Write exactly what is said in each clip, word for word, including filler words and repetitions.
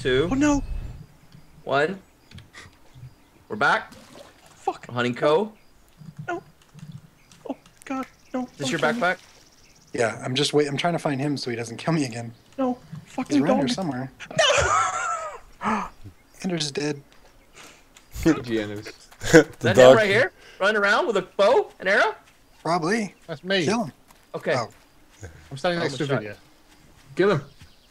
two. Oh no! One. We're back. Fuck. Hunting Co. No. Oh god, no. Is this don't your kill me. backpack? Yeah, I'm just wait. I'm trying to find him so he doesn't kill me again. No. He's Fucking around dog. here somewhere. No! Ender's dead. G Ns. Is The that him dog. right here? Running around with a bow and arrow? Probably. That's me. Kill him. Okay. Oh. I'm standing next to Almost Vidya. Kill him.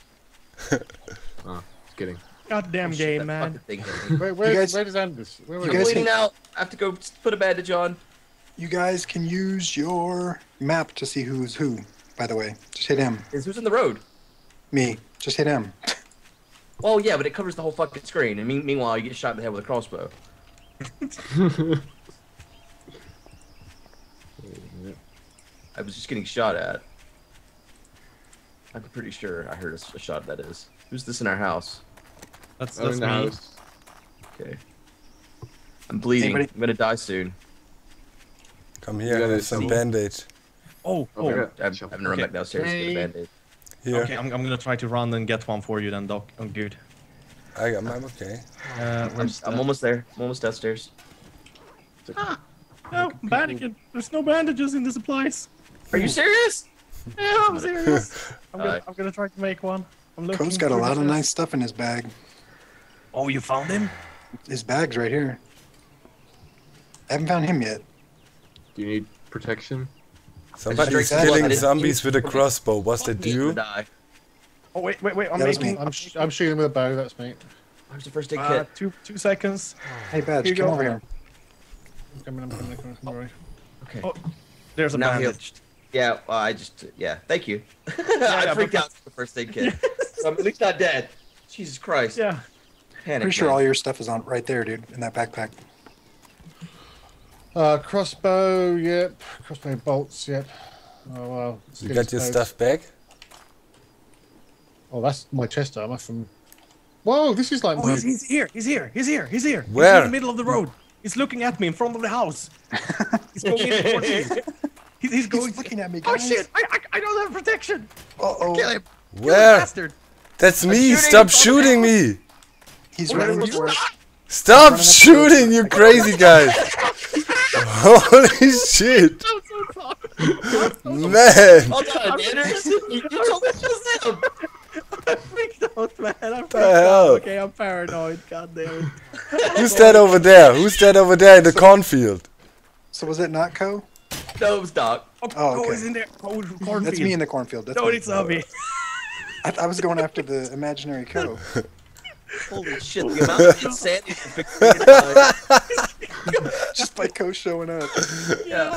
Oh, just kidding. Goddamn Oh, shit, game, that man. fucking thing hit me. Where, where, guys- where does Anders? Where you were I'm guys bleeding think- out. I have to go put a bandage on. You guys can use your map to see who's who. By the way, just hit him. Is who's in the road? Me. Just hit him. Well, yeah, but it covers the whole fucking screen. And mean meanwhile, you get shot in the head with a crossbow. I was just getting shot at. I'm pretty sure I heard a, a shot. That is. Who's this in our house? That's I'm that's in the me. house. Okay. I'm bleeding. Anybody- I'm gonna die soon. Come You here, gotta have some see. bandage. Oh, Oh, oh. my I'm, God. I'm having to run Okay. back downstairs to get a Hey. band-aid. Here. Okay, I'm, I'm gonna try to run and get one for you then, Doc. Oh, dude. I, I'm, I'm okay. Uh, I'm, where's I'm the- almost there. I'm almost downstairs. No, bandage. There's no bandages in the supplies. Are you serious? Yeah, I'm serious. I'm gonna, Alright. I'm gonna try to make one. I'm looking. Co's got a for lot of this. nice stuff in his bag. Oh, you found him? His bag's right here. I haven't found him yet. Do you need protection? Somebody's drank blood. killing I didn't zombies with a crossbow. Was that Fuck me, I'm you? gonna die. Oh wait, wait, wait. I'm That was making. me. I'm, sh I'm shooting with a bow, that's me. Where's the first aid Uh, kit? two two seconds. Hey, Badge, Here you come go. over here. I'm coming, I'm coming, I'm coming. Don't worry. Okay. Oh, there's a Now bandage. Yeah, well, I just, yeah, thank you. yeah, I freaked but- out for the first aid kit. So I'm at least not dead. Jesus Christ. Yeah. Panic. Pretty sure man. all your stuff is on right there, dude, in that backpack. Uh, crossbow, yep. Crossbow bolts, yep. Oh, well. You got your stuff back? Oh, that's my chest armor from... Whoa, this is like Oh, my... he's, he's here. He's here. He's here. He's here. He's Where? in the middle of the road. He's looking at me in front of the house. He's going in towards me. He's, he's going. He's looking at me, Oh guys. shit! I, I, I don't have protection. Uh-oh. Kill him. Kill the Where? bastard. That's me! shooting Stop from the shooting me! He's Where running was for it. Stop Running up the shooting, road. you crazy guys! Holy shit! I'm so sorry. Man! Hold on, Anders. You told me it was him. I freaked out, man. I freaked The hell? out. Okay, I'm paranoid. God damn it. Who's that over there? Who's that over there in the cornfield? So was it not Co? No, it was Doc. Oh, Oh, oh, okay. he's in there. Oh, cornfield. That's me in the cornfield. That's No, me. it's not me. I, I was going after the imaginary Co. Holy shit, the amount of insanity you fixed in your life. Just by Co showing up. Yeah.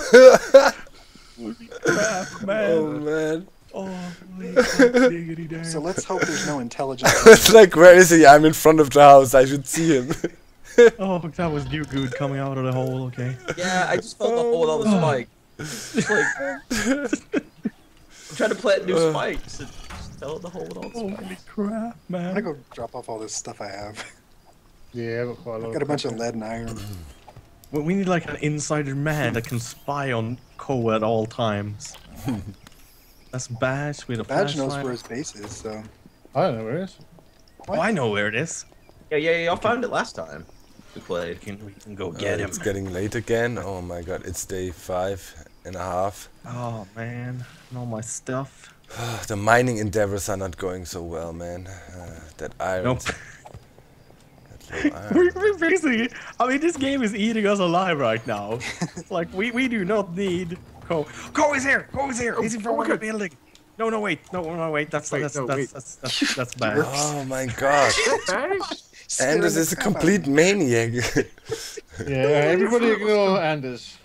Holy crap, man. Oh man. Oh, holy diggity damn. So let's hope there's no intelligence. It's like, where is he? I'm in front of the house. I should see him. Oh, that was you good coming out of the hole. Okay. Yeah, I just felt the hole with all the spikes. Just like, I'm trying to plant new spikes and just fell in the hole with all the spikes. Holy crap, I'm gonna man. go drop off all this stuff I have. Yeah, I've got quite a lot Got a bunch of lead and iron. We we need like an insider man that can spy on Ko at all times. That's Badge with a Badge knows flashlight. where his base is, so. I don't know where it is. Oh, I know where it is. Yeah, yeah, yeah, I found it last time we We played. can, we can go get Uh, him. It's getting late again. Oh my god, it's day five and a half. Oh man, and all my stuff. The mining endeavors are not going so well, man. Uh, that iron. Nope. That low iron. We're, we're basically, I mean, this game is eating us alive right now. Like, we, we do not need Ko. Ko is here! Ko is here! He's in front of the building! No, no, wait. No, no, wait. That's Wait, that's, no, that's, wait. that's, that's, that's bad. Oh my god. Scaring Anders the is a crap out of complete maniac. Yeah, everybody ignore Anders.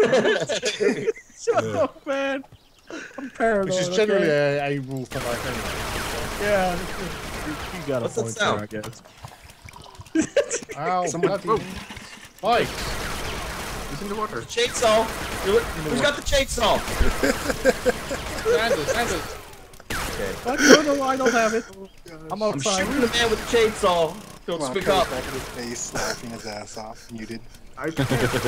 Shut up, man. I'm paranoid. Which is generally okay? a, a rule for life anyway. Yeah. You, you got a What's that point sound? there, I guess. Ow, Someone- bloody... Mike! He's in the water. Chainsaw! Do it. Who's got the chainsaw? Anders, Anders! What? No, no, I don't have it. I'm I'm outside. shooting the man with the chainsaw. Don't Come on, speak Co's up. back in his face, laughing his ass off, muted. I Shoot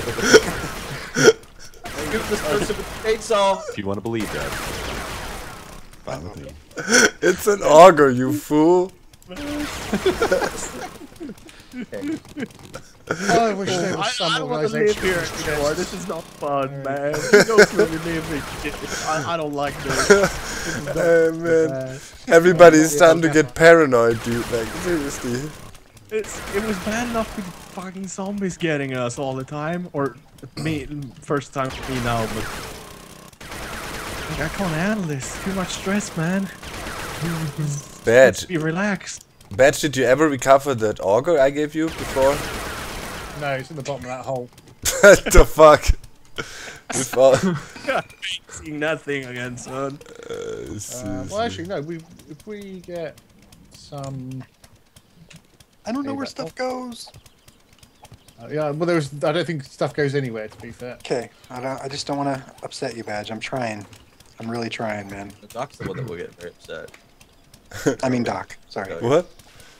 this person with the chainsaw. If you want to believe that. Fine with me. It's an auger, you fool. Okay. I wish there was I, some I don't want to live here organisation. anymore. This is not fun, man. You don't really live it. I, I don't like this. This is not Uh, man, bad. everybody's starting to get paranoid, dude. Like seriously. It's, it was bad enough with fucking zombies getting us all the time, or me first time for me now, but like, I can't handle this. Too much stress, man. Badge, Be relaxed. Badge, did you ever recover that auger I gave you before? No, it's in the bottom of that hole. What the fuck? Before, Seeing that thing again, son. uh, Uh, seriously. well, actually, no. We if we get some. I don't know Hey, where that- stuff goes. Uh, yeah, well, there was. I don't think stuff goes anywhere. To be fair. Okay, I don't. I just don't want to upset you, Badge. I'm trying. I'm really trying, man. The Doc's the one that will get very upset. I mean, Doc. Sorry. What?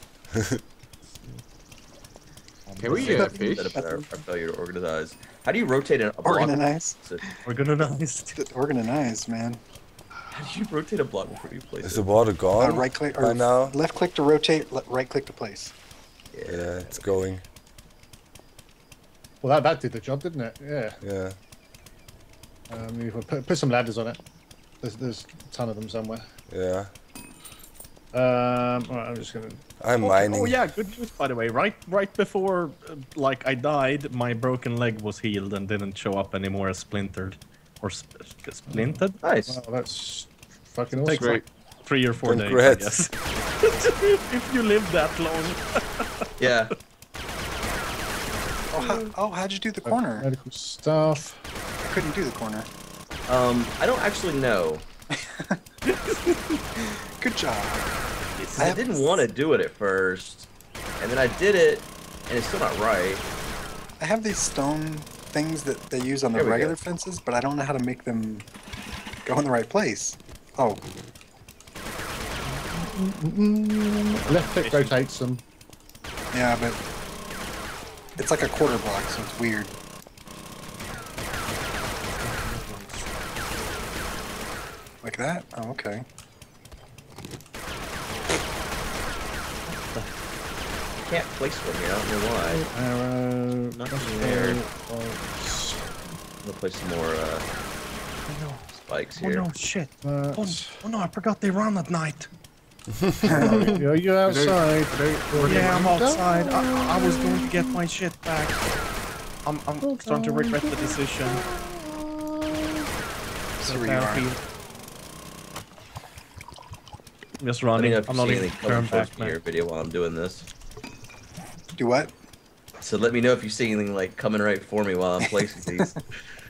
Can we get a fish? Upset about our, our failure to organize. How do you rotate a block? Organize. We're gonna nice. Organize, man. How do you rotate a block before you place Is it? the water Uh, gone right click by or now? left click to rotate. le- Right click to place. Yeah, it's going. Well, that that did the job, didn't it? Yeah. Yeah. Um, you put put some ladders on it. There's there's a ton of them somewhere. Yeah. Um, all right, I'm just gonna. I'm Oh, mining. oh yeah, good news by the way. Right, right before, uh, like I died, my broken leg was healed and didn't show up anymore as splintered, or sp splintered. Nice. Wow, that's fucking awesome. Takes like three or four Congrats. days, I guess. If you live that long. Yeah. Oh, how, oh, how'd you do the corner? Medical stuff. I couldn't do the corner. Um, I don't actually know. Good job. I, I didn't want to do it at first, and then I did it, and it's still not right. I have these stone things that they use on the There we regular go. fences, but I don't know how to make them go in the right place. Oh, Left click rotates them. yeah, but it's like a quarter block, so it's weird. Like that? Oh, okay. I can't place one here. I don't know why. Arrow. Nothing there. bolts, I'm gonna place some more uh, spikes Oh here. no, shit. that. Oh, oh no, I forgot they run at night. Are you outside? Yeah, I'm outside. I, I was going to get my shit back. I'm, I'm starting to regret the decision. See where you are. Just Let me running. know if I'm you not see even anything coming turn towards back, me in your man. video while I'm doing this. Do what? So let me know if you see anything like coming right for me while I'm placing these.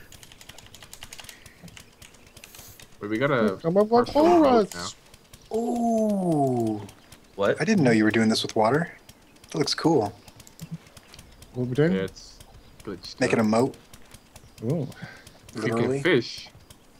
Wait, we gotta. Come on, first all one right. out now. Ooh. What? I didn't know you were doing this with water. That looks cool. What are we doing? Yeah, it's glitched. Making a up. moat, We Ooh. could literally. get fish.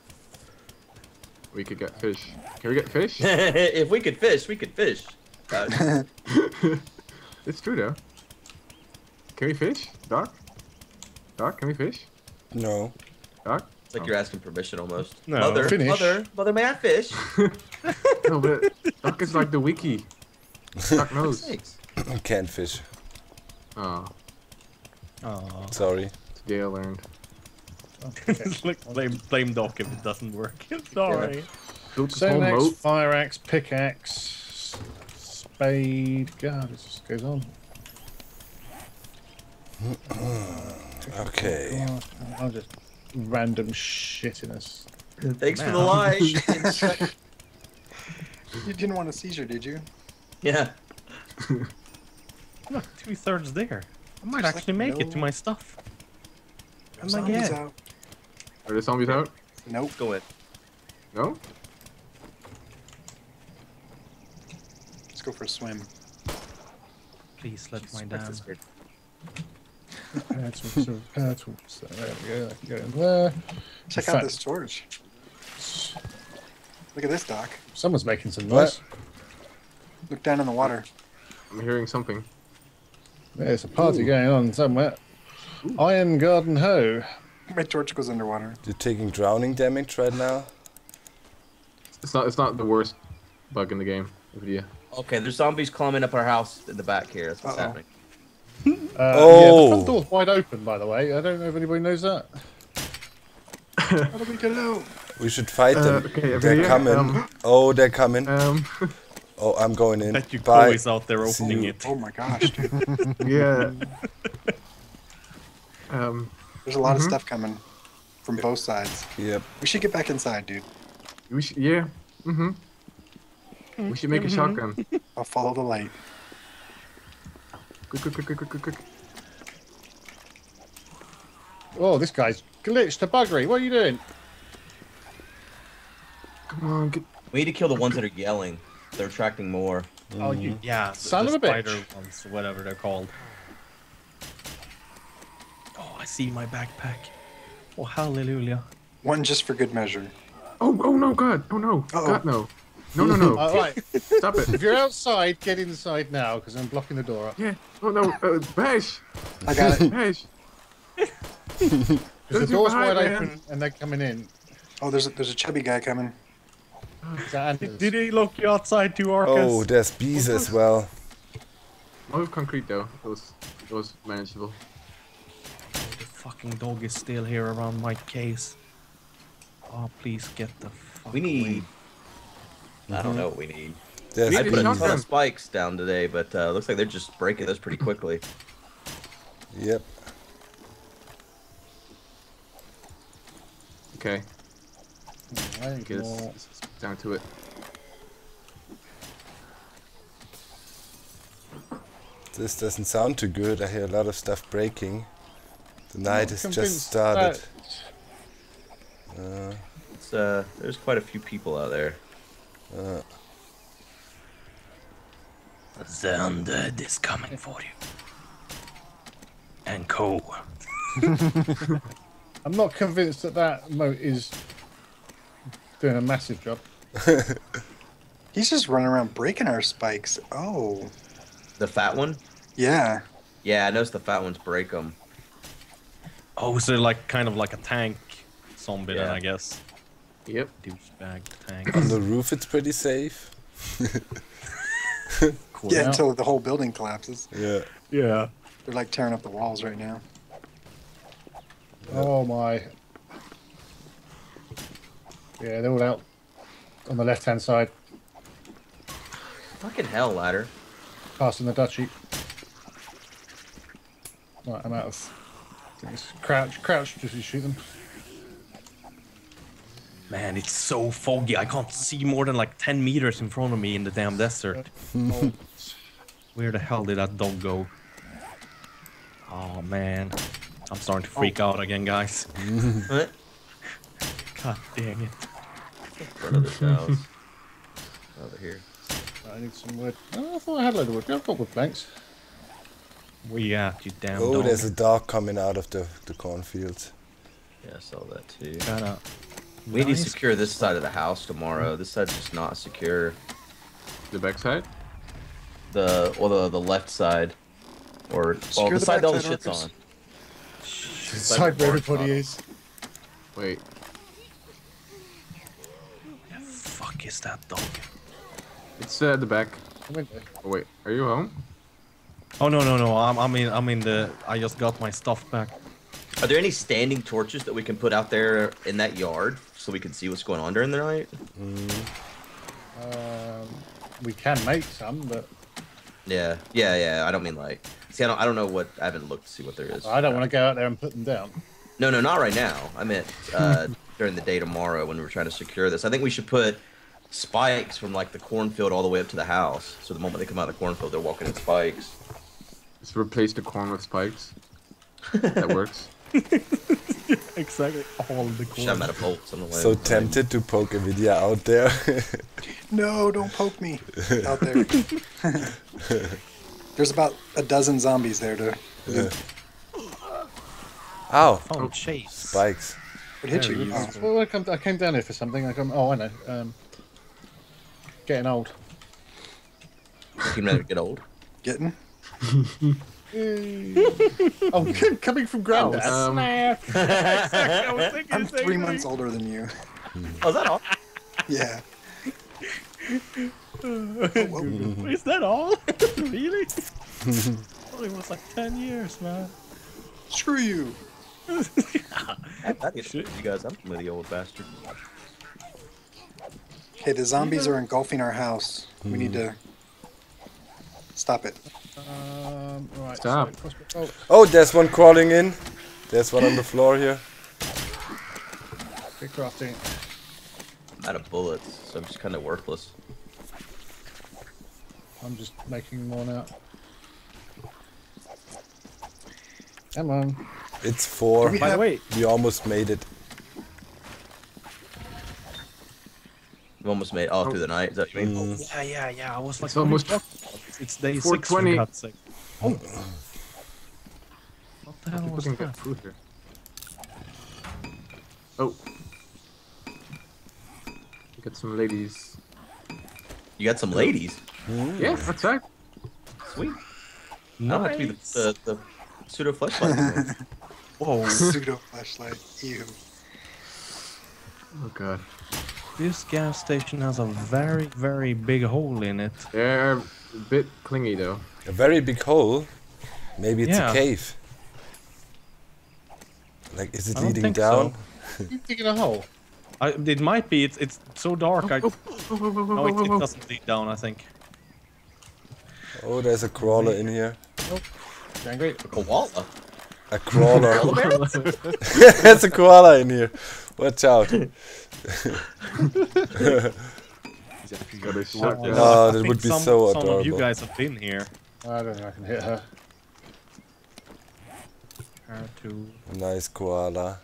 We could get fish. Can we get fish? If we could fish, we could fish. Uh, It's true though. Can we fish, Doc? Doc, can we fish? No. Doc? it's like you're asking permission almost. No. Mother, Finish. mother, mother, may I fish? No, but Doc is like the wiki. Doc knows. Thanks. Can't fish. Oh, Aw. Sorry. today I learned. Like, blame, blame Doc if it doesn't work. Sorry. Built a small Stone axe, moat. fire axe, pickaxe, spade. God, this just goes on. Okay. God, I'm just random shit in us. Thanks for the Man. like. You didn't want a seizure, did you? Yeah. Look, two thirds there. I might Just actually like make it to no- my stuff. Oh my Zombies god. out. Are the zombies out? Nope. Go in. No? Let's go for a swim. Please let my That's down. a spirit. Repair tools, so repair tools. There we go. I can go in there. Check In out fact- this torch. Look at this, Doc. Someone's making some What? noise. Look down in the water. I'm hearing something. There's a party going on somewhere. Iron Garden Hoe. My torch goes underwater. You're taking drowning damage right now? It's not. It's not the worst bug in the game. Video. Okay, there's zombies climbing up our house in the back here. That's what's Uh-oh. happening. Uh, Yeah, the Oh. front door's wide open, by the way. I don't know if anybody knows that. How do we get out? We should fight Uh, them. okay, over They're here, coming. um, Oh, they're coming. Um, Oh, I'm going in. Bet you Bye. Chloe's out there See opening you. it. Oh my gosh, dude. yeah. um, There's a lot of Mhm. stuff coming from both sides. Yep. We should get back inside, dude. we should, yeah. Mm-hmm. We should make a shotgun. I'll follow the light. Quick, quick, quick, quick, quick, quick, quick. Oh, this guy's glitched to buggery. What are you doing? Come on, get. We need to kill the ones that are yelling. They're attracting more. Oh, you Yeah, the, son the of a bitch. spider ones, whatever they're called. Oh, I see my backpack. Oh, hallelujah. One just for good measure. Oh, oh no, God. Oh no. Uh-oh. God, no. No, no, no. All right. Stop it. If you're outside, get inside now, because I'm blocking the door up. Yeah. Oh no. Uh, Bash. I got it. Bash. Because the Don't you door's hide, wide man. open, and they're coming in. Oh, there's a, there's a chubby guy coming. Is that Anders? Did he lock you outside too, Arcus? Oh, there's bees as well. Oh, concrete though. It was, it was manageable. The fucking dog is still here around my case. Oh, please get the fuck We need. away. I don't know what we need. There's I need put a a ton bees. shotgun. of spikes down today, but uh, looks like they're just breaking those pretty quickly. Yep. Okay. I I guess it's down to it. This doesn't sound too good. I hear a lot of stuff breaking. The night has just Convinced started. that- Uh, It's, uh, there's quite a few people out there. uh, The undead is coming for you. And co. I'm not convinced that that moat is doing a massive job. He's just running around breaking our spikes. Oh, The fat one? yeah. Yeah, I noticed the fat ones break them. Oh, so like kind of like a tank zombie then, Yeah. I guess. Yep. Douchebag tank. on the roof, it's pretty safe. Cool. Yeah, now. until the whole building collapses. Yeah. Yeah. They're like tearing up the walls right now. Oh my. Yeah, they're all out on the left hand side, Fucking hell, ladder. passing the duchy. Right, I'm out of things. Crouch, crouch, just to shoot them. Man, it's so foggy. I can't see more than like ten meters in front of me in the damn desert. Oh, Where the hell did that dog go? Oh man. I'm starting to freak out again, guys. What? God dang it. In front of this house. Over here. I need some wood. Oh, I thought I had a load of wood. Yeah, I've got wood planks. Where you at, you damn Oh, dog? there's a dog coming out of the, the cornfields. Yeah, I saw that too. Gotta... We need to Nice. secure this side of the house tomorrow. This side's just not secure. The backside. The well, the the left side, or well, Secure the the side that all the backside, shit's Arcus. on. Side where everybody is. Wait. The fuck is that dog? It's uh, at the back. Come in there. Oh wait. Are you home? Oh no no no! I'm I'm in I'm in the. I just got my stuff back. Are there any standing torches that we can put out there in that yard so we can see what's going on during the night? Um, we can make some, but Yeah, yeah, yeah. I don't mean like. See, I don't. I don't know what. I haven't looked to see what there is. I don't want to go out there and put them down. No, no, not right now. I meant uh, during the day tomorrow when we were trying to secure this. I think we should put spikes from like the cornfield all the way up to the house. So the moment they come out of the cornfield, they're walking in spikes. Just replace the corn with spikes. That works. Exactly. All the Shove them out of bolts on the way. So tempted to poke a video out there. No, don't poke me out there. There's about a dozen zombies there to Yeah. Ow! Oh, chase. Spikes. would hit Very you. Oh. useful. Well, I, come, I came down here for something. I come. Oh, I know. Um, getting old. You'd rather get old. Getting? Oh, coming from Grandad. Um, I was thinking I'm the same three thing. months older than you. Oh, is that all? Yeah. Is that all? Really? Oh, it was like ten years, man. Screw you. I get to you guys. I'm from the old bastard. Okay, the zombies are engulfing our house. We need to stop it. Um, right. Stop. So crossbow bolt. Oh, there's one crawling in. There's one on the floor here. Big crafting. I'm out of bullets, so I'm just kind of worthless. I'm just making more now. Come on. It's four. we By the have- way, We almost made it. We almost made it all through the night. Is that what you mean? Mm. yeah, yeah, yeah. I was like, It's almost it's, it's day four six for twenty. God's sake. Oh. What the hell People was can that? get food here. Oh. Get some ladies. You got some ladies. Yeah, that's right. Sweet. I don't have to be the, Nice. the, the pseudo fleshlight. Whoa, Pseudo flashlight. Ew. Oh god. this gas station has a very, very big hole in it. They're a bit clingy though. A very big hole. Maybe it's Yeah. a cave. Like, is it I don't leading think down? You digging a hole? I, it might be. It's it's so dark. I, Oh, oh, oh, oh, oh, no, it, oh, it oh. doesn't lead down. I think. Oh, there's a crawler in here. You angry? Koala. A crawler. There's a koala in here. Watch out. He's got a shotgun. No, I that think would be some, so Some of you adorable. guys have been here. I don't think I can hit her. Her to Nice koala.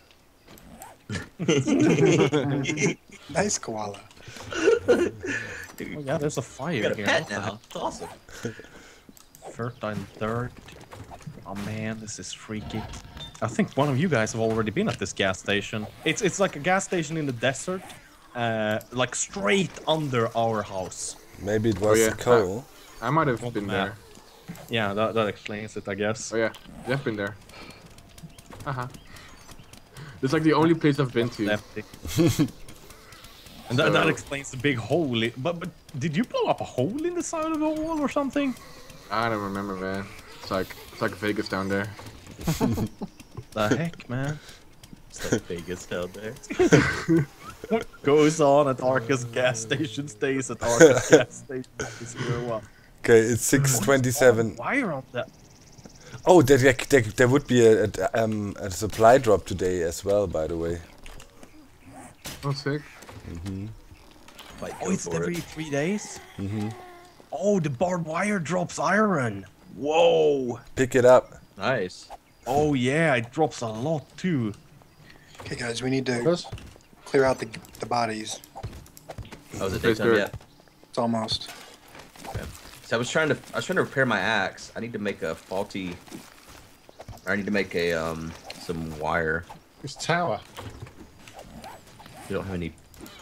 Nice koala. Oh yeah, there's a fire You got a here. pet What the now. It's awesome. hell? Fertile dirt. Oh man, this is freaky. I think one of you guys have already been at this gas station. It's it's like a gas station in the desert, uh, like straight under our house. Maybe it was yeah. the coal. I might have What been map? there. Yeah, that that explains it, I guess. Oh yeah, you've been there. Uh-huh. It's like the only place I've been to. Lefty. And that, that So- explains the big hole. i- But but did you blow up a hole in the side of the wall or something? I don't remember, man. It's like it's like Vegas down there. The heck, man? It's like Vegas down there. What goes on at Arcus gas station stays at Arcus gas station. Is here one. Okay, it's six twenty-seven. Wire on that. Oh, there, there, there, there would be a, a, um, a supply drop today as well, by the way. Oh, sick. Might Oh, go it's for every it. three days? Mm-hmm. Oh, the barbed wire drops iron. Whoa. Pick it up. Nice. Oh, yeah, it drops a lot too. Okay, guys, we need to Does? clear out the the bodies. Oh, is it Place daytime dirt. yet? It's almost. So I was trying to I was trying to repair my axe. I need to make a faulty. Or I need to make a um some wire. This tower. You don't have any.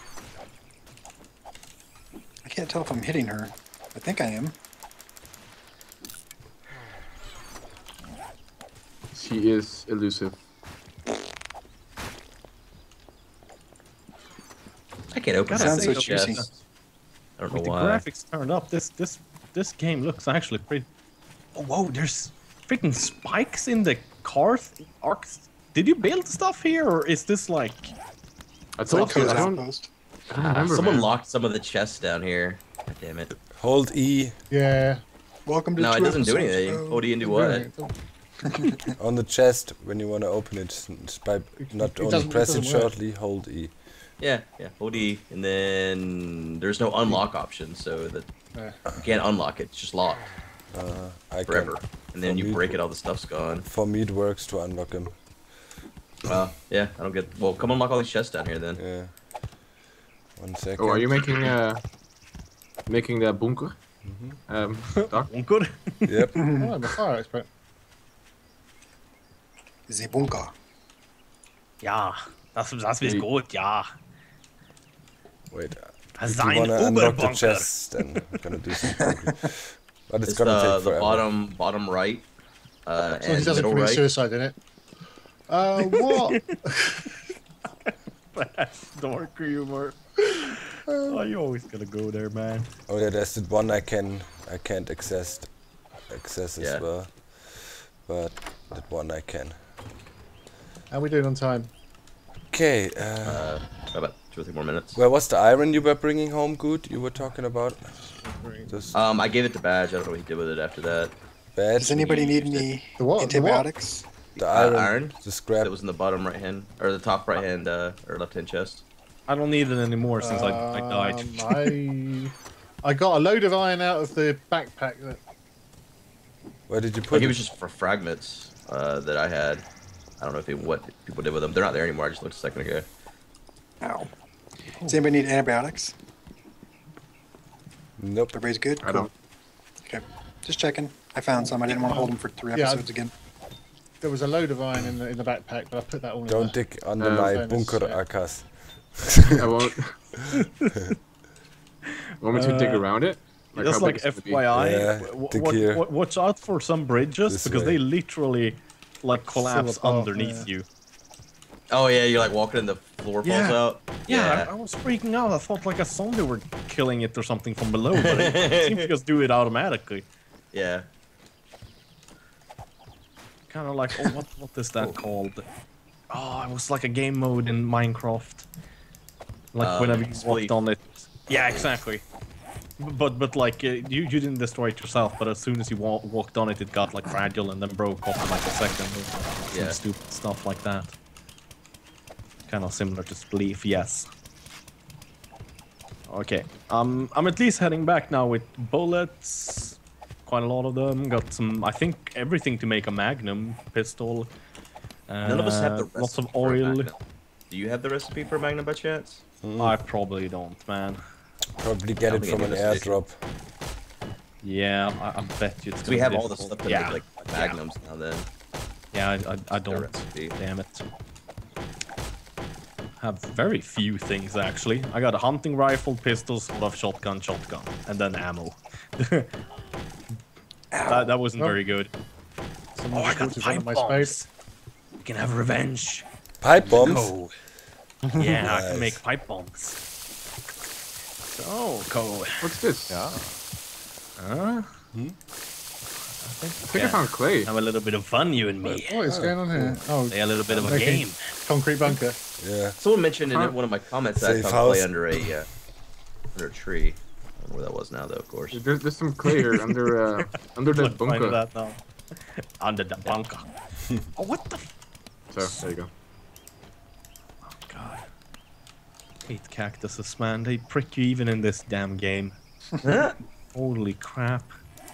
I can't tell if I'm hitting her. I think I am. She is elusive. I can't open Gotta that say, chest. choosing- I don't know With the why. graphics turned up, this this this game looks actually pretty. Oh, whoa! There's freaking spikes in the cars. Arcs. Did you build stuff here, or is this like? I told Like you, an I don't, outpost. I don't remember, Someone man. locked some of the chests down here. God damn it. Hold E Yeah. Welcome to No, it two doesn't do episodes, anything. bro. What do you do what? on the chest when you want to open it. s- s- By not it only doesn't- it press it doesn't work. shortly, hold E. Yeah, yeah. Hold E, and then there's no unlock option, so that Yeah. you can't unlock it. It's just locked Uh, I forever. Can, And then For you me, break it it, all the stuff's gone. for me, it works to unlock them. Well, yeah, I don't get. Well, come unlock all these chests down here then. Yeah. One second. Oh, are you making uh making the bunker? Mm-hmm. Um, Doc? Good. Yep. Oh, I'm a fire expert. The bunker. Ja, das das wird Die- gut. Ja. Wait. If you Sein wanna unlock the Oberbunker. chest, then I'm gonna do something. But it's, It's gonna the, take the forever. bottom bottom right, uh, So he and doesn't middle commit right. suicide in it. Uh, what? Dark humor. Oh, you always gotta go there, man. Oh yeah, there's the one I can I can't access access as Yeah. well, but that one I can. How we doing on time? Okay. Uh, Uh, about two or three more minutes. where was the iron you were bringing home? Good, you were talking about. Just Um, I gave it to Badge. I don't know what he did with it after that. bad. Does anybody need any The what? The what? antibiotics? The Uh, iron. iron. The That scrap. was in the bottom right hand or the top right hand uh, or left hand chest. I don't need it anymore since I, I died. Um, I I got a load of iron out of the backpack. That Where did you Like put it it? was just for fragments uh, that I had. I don't know if he, what people did with them. They're not there anymore. I just looked a second ago. Ow. Does anybody need antibiotics? Nope. Everybody's good? I don't. Okay. Just checking. I found some. I didn't want to hold them for three Yeah, I- episodes again. there was a load of iron in the in the backpack, but I put that all in Don't there. dig under Uh, my fairness, bunker, yeah. Akas. I won't. Want me to dig Uh, around it? Like Just how big like it's gonna be? F Y I, Yeah, w- dig w- here. w- watch out for some bridges This because way. they literally like collapse apart, underneath yeah. you. Oh yeah, you're like walking and the floor falls Yeah. out. Yeah, I, I was freaking out. I thought like a zombie were killing it or something from below, but it, it seems to just do it automatically. Yeah. Kind of like, oh, what what is that called? Oh, it was like a game mode in Minecraft. Like Uh, whenever you sleep. walked on it. Yeah, exactly. B- But but like uh, you you didn't destroy it yourself, but as soon as you wa walked on it, it got like fragile and then broke off in like a second. Or some Yeah. stupid stuff like that. Kind of similar to Spleef, yes. Okay, um, I'm at least heading back now with bullets. Quite a lot of them. Got some, I think, everything to make a Magnum pistol. None of us have the Uh, lots of recipe for a oil. Magnum. Do you have the recipe for a Magnum by chance? I probably don't, man. Probably I get don't it think from an any of us do. airdrop. Yeah, I, I bet you it's. Because we gonna have be all the difficult. stuff to Yeah, make like Magnums now. Then yeah, I, I, I the don't. recipe. Damn it. Have very few things actually. I got a hunting rifle, pistol, sort of shotgun, shotgun, and then ammo. that, that wasn't Well, very good. Someone Oh, I just got walked in front pipe of my bombs. space. We can have revenge. Pipe bombs. Go. Yeah, I Nice. can make pipe bombs. So, Cole. What's this? Huh? Hmm? I think, I think I found clay. have a little bit of fun, you and me. What is going on here? Oh, Play a little bit of a Okay. game. concrete bunker. Yeah. Someone mentioned in Huh? one of my comments that I Safe found house. clay under a uh, under a tree. I don't know where that was now, though. Of course. There's, there's some clay here under uh, under that Look, find bunker. that now. Under the bunker. Oh, what the? F So there you go. oh, God. Hate cactuses, man. They prick you even in this damn game. Holy crap.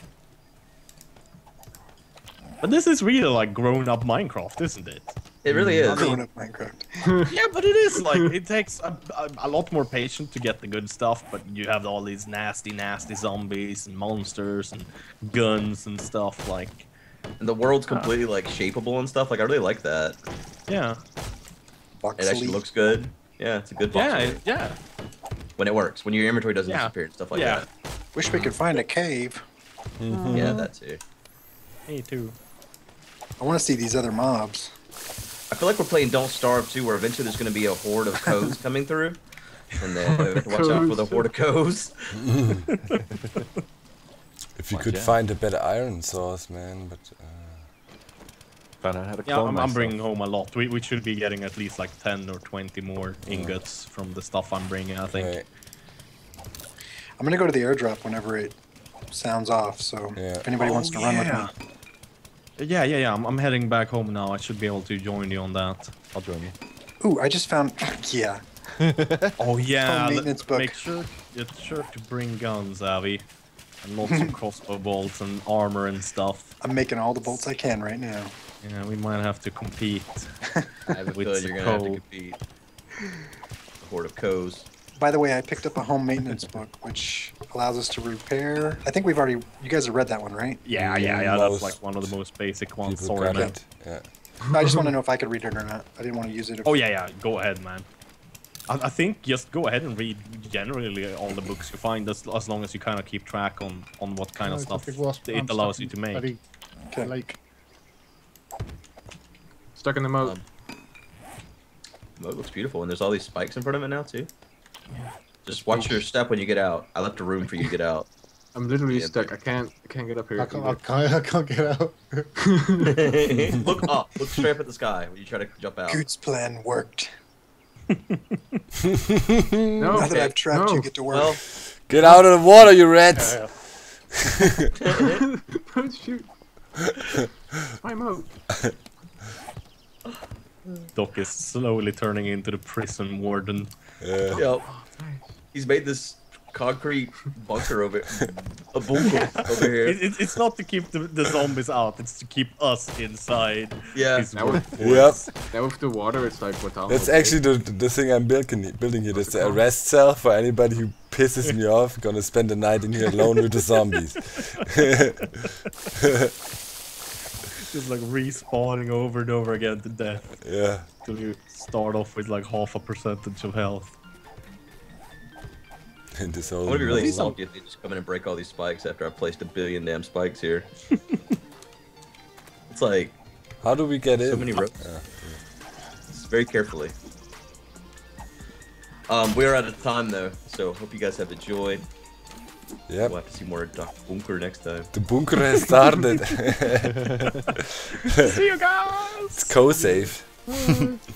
But this is really like grown-up Minecraft, isn't it? It really is. Growing up Minecraft. Yeah, but it is like it takes a, a, a lot more patience to get the good stuff. But you have all these nasty, nasty zombies and monsters and guns and stuff. Like, And the world's completely like shapeable and stuff. Like I really like that. yeah, It actually Voxely. looks good. Yeah, it's a good yeah, box it- yeah, when it works. When your inventory doesn't Yeah. disappear and stuff like Yeah. that. Wish we could find a cave. Yeah, that too. me too. I want to see these other mobs. I feel like we're playing Don't Starve too, where eventually there's going to be a horde of codes coming through, and then we have to watch out for the horde of codes. If you Watch could out. find a better iron source, man, but uh, Found out how to Yeah, clone I'm, I'm myself. bringing home a lot. We, we should be getting at least like ten or twenty more ingots from the stuff I'm bringing, I think. right. I'm gonna go to the airdrop whenever it sounds off. So Yeah. if anybody wants to run with me, Yeah, yeah, yeah. I'm, I'm heading back home now. I should be able to join you on that. I'll join you. ooh, I just found. Yeah, Oh yeah, Home let- maintenance book. make sure you're sure to bring guns, Avi, and lots of crossbow bolts and armor and stuff. I'm making all the bolts I can right now. Yeah, we might have to compete. I have a With feeling you're going to have to code. compete. The horde of codes. By the way, I picked up a home maintenance book, which allows us to repair. I think we've already. You guys have read that one, right? Yeah, yeah, yeah. That's Most like one of the most basic ones. People Sorry, got man. it. Yeah. I just want to know if I could read it or not. I didn't want to use it. If, Oh yeah, yeah. Go ahead, man. I, I think just go ahead and read generally all the books you find, as, as long as you kind of keep track on on what kind Oh, of it's a stuff big wasp. it I'm allows stuck you to in make. bloody Okay. Lake. Stuck in the moat. Um, It looks beautiful, and there's all these spikes in front of it now too. Just watch your step when you get out. I left a room for you to get out. I'm literally Yeah, stuck. I can't. I can't get up here. I can't, I can't, I can't get out. Look up. Look straight up at the sky when you try to jump out. Goot's plan worked. No. Now that okay. I've trapped No. you, get to work. Well, Get out of the water, you rats! Yeah, Don't shoot. It's my mode. Doc is slowly turning into the prison warden. Yeah. yo, he's made this concrete bunker over a bunker over here. It, it, it's not to keep the, the zombies out, it's to keep us inside. Yeah. His That was, Yep. that with the water, it's like what That's actually the the thing I'm building building here. That's it the called? arrest cell for anybody who pisses me off. Gonna spend the night in here alone with the zombies. Just like respawning over and over again to death. Yeah. Till you start off with like half a percentage of health. And this I whole want to be really Maybe some- salty if they just come in and break all these spikes after I placed a billion damn spikes here. It's like How do we get in? so many ropes. Yeah. Just very carefully. Um, we are out of time though, so hope you guys have enjoyed. Yep. We'll have to see more Doc Bunker next time. The bunker has started. See you guys! It's co-save.